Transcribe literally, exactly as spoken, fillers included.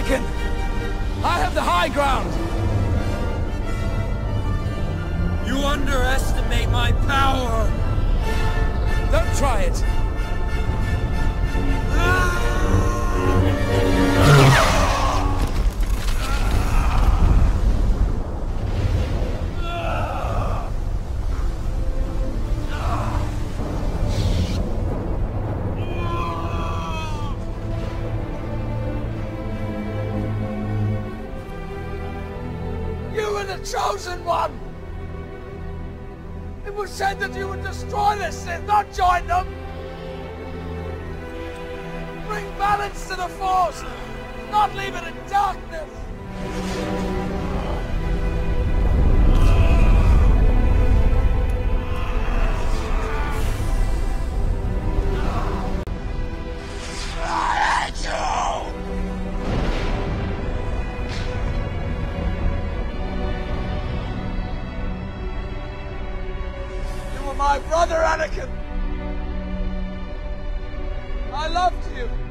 Anakin! I have the high ground! You underestimate my power! Don't try it! You were the chosen one! It was said that you would destroy the Sith, not join them! Bring balance to the Force, not leave it in darkness! My brother Anakin! I loved you!